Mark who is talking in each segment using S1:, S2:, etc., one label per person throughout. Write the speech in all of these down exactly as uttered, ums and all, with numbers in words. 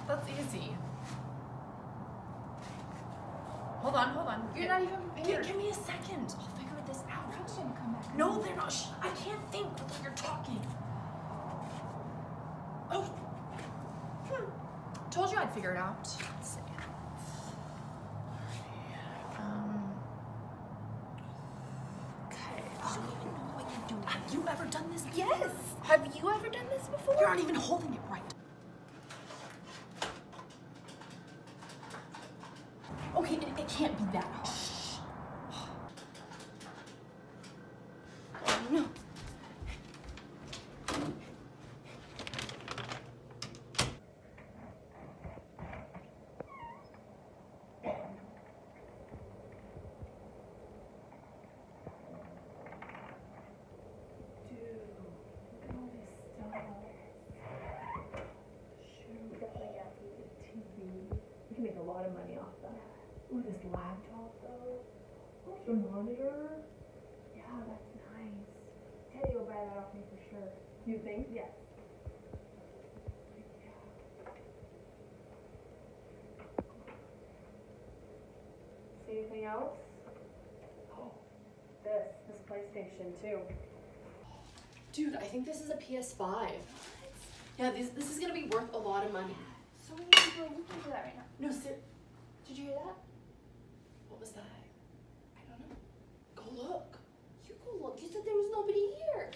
S1: That's easy. Hold on, hold on.
S2: You're not even prepared.
S1: Give, give me a second. I'll figure this out.
S2: Friends gonna come back.
S1: No, they're not. Shh, I can't think while you're talking. Oh. Hmm. Told you I'd figure it out. Let's see. Um. Okay.
S2: I don't even know what you're doing.
S1: Have you ever done this before?
S2: Yes. Have you ever done this before?
S1: You're not even holding it right. Okay, it, it can't be that hard.
S2: Oh no.
S3: Make a lot of money off that. Ooh, this laptop though. Where's your monitor? Yeah, that's nice. Teddy will buy that off me for sure. You think? Yes. See anything else? Oh, this, this PlayStation too.
S4: Dude, I think this is a P S five. Yeah, this, this is gonna be worth a lot of money.
S2: So many people are looking for that right now.
S4: No, sir. Did you hear that? What was that? I don't know. Go look. You go look. You said there was nobody here.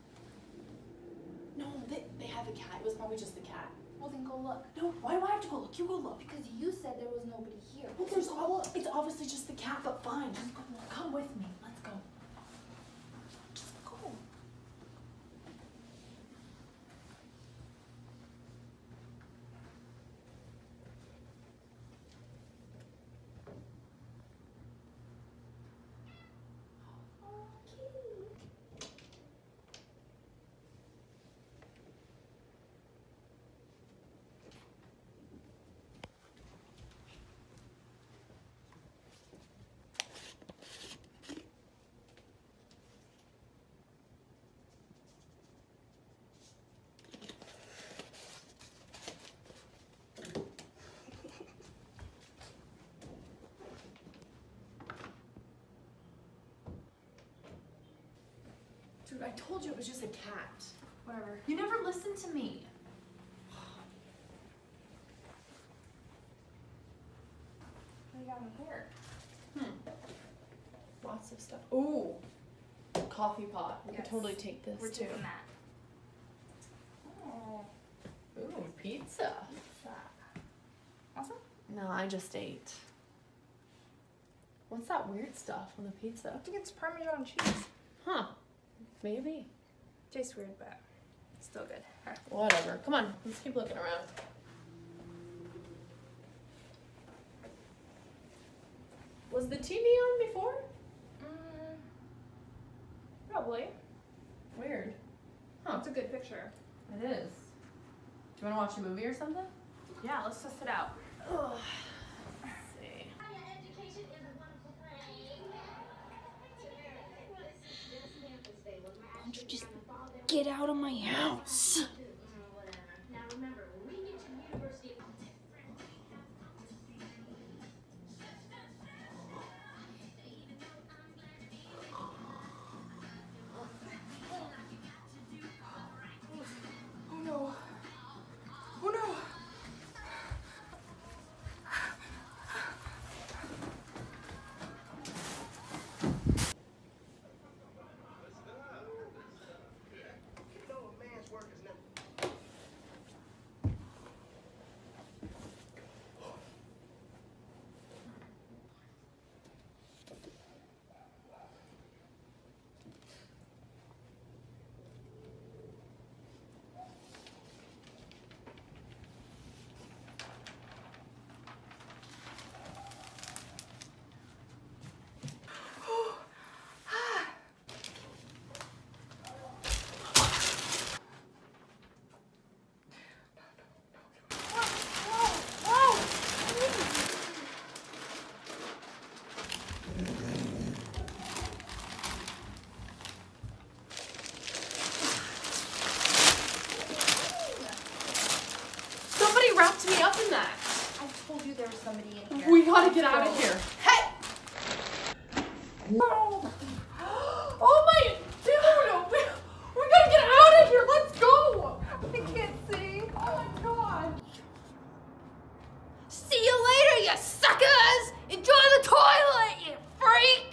S4: No, they, they have a cat. It was probably just the cat.
S2: Well, then go look.
S4: No, why do I have to go look? You go look.
S2: Because you said there was nobody here.
S4: Well, there's all. It's obviously just the cat, but fine. Just go look. Come with me. Let's go. Just go. Dude, I told you it was just a cat.
S2: Whatever.
S1: You never listen to me.
S2: What do you got in here?
S4: Hmm. Lots of stuff. Ooh. Coffee pot. We
S2: Yes.
S4: could totally take this
S2: We're
S4: too.
S2: doing that. Oh.
S4: Ooh, pizza.
S2: Awesome.
S4: No, I just ate. What's that weird stuff on the pizza?
S2: I think it's Parmesan cheese.
S4: Huh. Maybe.
S2: Tastes weird, but it's still good. All right.
S4: Whatever. Come on, let's keep looking around. Was the T V on before?
S2: Mm, probably.
S4: Weird. Huh.
S2: That's a good picture.
S4: It is. Do you want to watch a movie or something?
S2: Yeah, let's test it out.
S4: Ugh. Let's see.
S2: Why don't you just get out of my house? Oh no. Oh no. wrapped me up in that.
S4: I told you there was somebody in here.
S2: We gotta get out of here.
S4: Hey!
S2: Oh my dude! We, we gotta get out of here! Let's go! I can't see. Oh my god.
S4: See you later, you suckers! Enjoy the toilet, you freak!